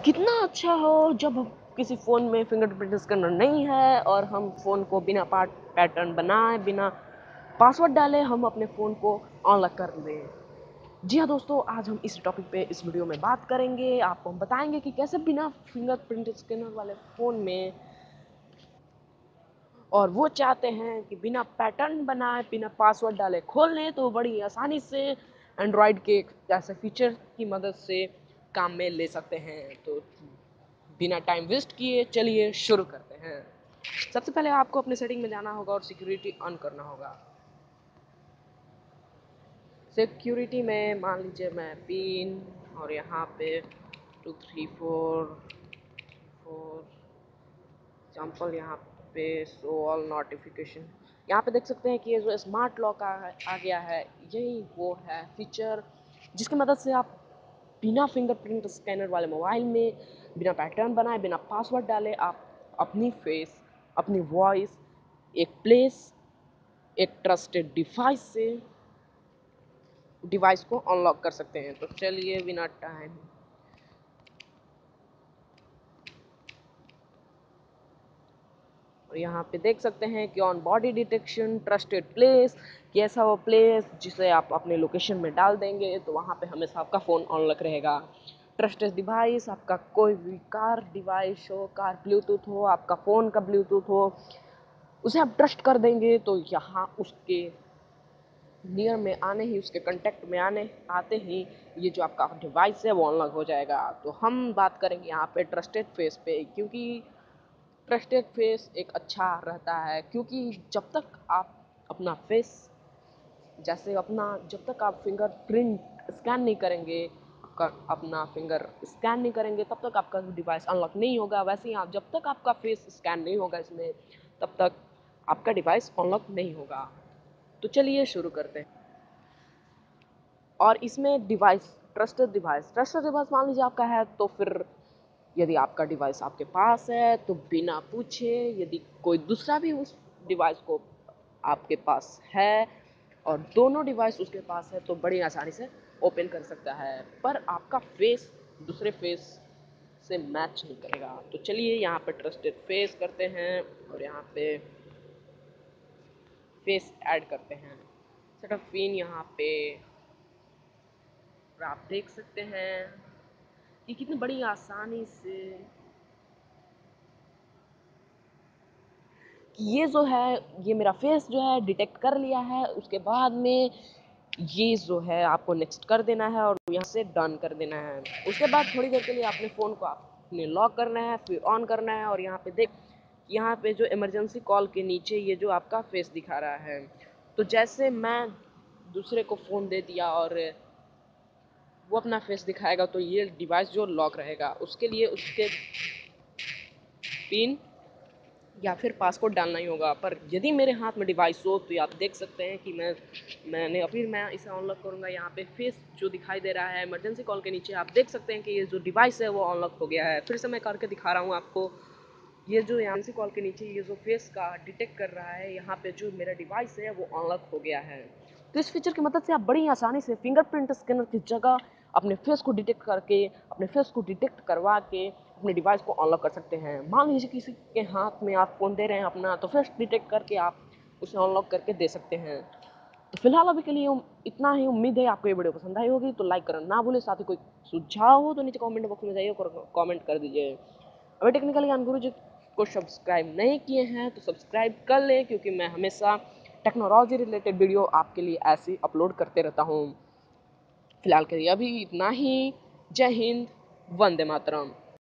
कितना अच्छा हो जब किसी फ़ोन में फिंगरप्रिंट स्कैनर नहीं है और हम फ़ोन को बिना पैटर्न बनाए, बिना पासवर्ड डाले हम अपने फ़ोन को अनलॉक कर दें। जी हाँ दोस्तों, आज हम इस टॉपिक पे इस वीडियो में बात करेंगे। आपको हम बताएंगे कि कैसे बिना फिंगरप्रिंट स्कैनर वाले फ़ोन में, और वो चाहते हैं कि बिना पैटर्न बनाए, बिना पासवर्ड डाले खोल लें, तो बड़ी आसानी से एंड्रॉयड के ऐसे फीचर की मदद से काम में ले सकते हैं। तो बिना टाइम वेस्ट किए चलिए शुरू करते हैं। सबसे पहले आपको अपने सेटिंग में जाना होगा और सिक्योरिटी ऑन करना होगा। सिक्योरिटी में मान लीजिए मैं पिन और यहाँ पे 234 एग्जाम्पल, यहाँ पे शो ऑल नोटिफिकेशन, यहाँ पे देख सकते हैं कि ये जो स्मार्ट लॉक आ गया है, यही वो है फीचर जिसकी मदद से आप बिना फिंगरप्रिंट स्कैनर वाले मोबाइल में, बिना पैटर्न बनाए, बिना पासवर्ड डाले, आप अपनी फेस, अपनी वॉइस, एक प्लेस, एक ट्रस्टेड डिवाइस को अनलॉक कर सकते हैं। तो चलिए बिना टाइम, और यहाँ पे देख सकते हैं कि on body detection, trusted place, कि ऐसा वो प्लेस जिसे आप अपने लोकेशन में डाल देंगे तो वहाँ पे हमेशा आपका फ़ोन अनलॉक रहेगा। ट्रस्टेड डिवाइस, आपका कोई भी कार डिवाइस हो, कार ब्लूटूथ हो, आपका फ़ोन का ब्लूटूथ हो, उसे आप ट्रस्ट कर देंगे तो यहाँ उसके नियर में आने ही, उसके कांटेक्ट में आते ही ये जो आपका डिवाइस है वो अनलॉक हो जाएगा। तो हम बात करेंगे यहाँ पे ट्रस्टेड फेस पे, क्योंकि ट्रस्टेड फेस एक अच्छा रहता है, क्योंकि जब तक आप अपना फेस, जैसे अपना, जब तक आप फिंगरप्रिंट स्कैन नहीं करेंगे, अपना फिंगर स्कैन नहीं करेंगे, तब तक आपका डिवाइस अनलॉक नहीं होगा। वैसे ही आप, जब तक आपका फेस स्कैन नहीं होगा इसमें, तब तक आपका डिवाइस अनलॉक नहीं होगा। तो चलिए शुरू करते हैं। और इसमें ट्रस्टेड डिवाइस मान लीजिए आपका है, तो फिर यदि आपका डिवाइस आपके पास है तो बिना पूछे, यदि कोई दूसरा भी उस डिवाइस को आपके पास है और दोनों डिवाइस उसके पास है, तो बड़ी आसानी से ओपन कर सकता है, पर आपका फेस दूसरे फेस से मैच नहीं करेगा। तो चलिए यहाँ पे ट्रस्टेड फेस करते हैं और यहाँ पे फेस ऐड करते हैं, सेटअप पिन यहाँ पे, और आप देख सकते हैं कि कितनी बड़ी आसानी से कि ये जो है, ये मेरा फेस जो है डिटेक्ट कर लिया है। उसके बाद में ये जो है आपको नेक्स्ट कर देना है और यहाँ से डन कर देना है। उसके बाद थोड़ी देर के लिए अपने फ़ोन को आपने लॉक करना है, फिर ऑन करना है, और यहाँ पे देख, यहाँ पे जो इमरजेंसी कॉल के नीचे ये जो आपका फेस दिखा रहा है, तो जैसे मैं दूसरे को फ़ोन दे दिया और वो अपना फेस दिखाएगा, तो ये डिवाइस जो लॉक रहेगा, उसके लिए उसके पिन या फिर पासवर्ड डालना ही होगा। पर यदि मेरे हाथ में डिवाइस हो तो आप देख सकते हैं कि मैं इसे अनलॉक करूँगा। यहाँ पे फेस जो दिखाई दे रहा है इमरजेंसी कॉल के नीचे, आप देख सकते हैं कि ये जो डिवाइस है वो अनलॉक हो गया है। फिर से मैं करके दिखा रहा हूँ आपको। ये जो इमरजेंसी कॉल के नीचे ये जो फेस का डिटेक्ट कर रहा है, यहाँ पे जो मेरा डिवाइस है वो अनलॉक हो गया है। तो इस फीचर की मदद से आप बड़ी आसानी से फिंगरप्रिंट स्कैनर की जगह अपने फेस को डिटेक्ट करके, अपने फेस को डिटेक्ट करवा के अपने डिवाइस को अनलॉक कर सकते हैं। मान लीजिए किसी के हाथ में आप फ़ोन दे रहे हैं अपना, तो फेस डिटेक्ट करके आप उसे अनलॉक करके दे सकते हैं। तो फिलहाल अभी के लिए इतना ही। उम्मीद है आपको ये वीडियो पसंद आई होगी, तो लाइक करना ना भूलें। साथ ही कोई सुझाव हो तो नीचे कमेंट बॉक्स में जाइए और कमेंट कर दीजिए। अभी टेक्निकल ज्ञान गुरु जी को सब्सक्राइब नहीं किए हैं तो सब्सक्राइब कर लें, क्योंकि मैं हमेशा टेक्नोलॉजी रिलेटेड वीडियो आपके लिए ऐसे अपलोड करते रहता हूँ। फिलहाल के लिए अभी इतना ही। जय हिंद, वंदे मातरम।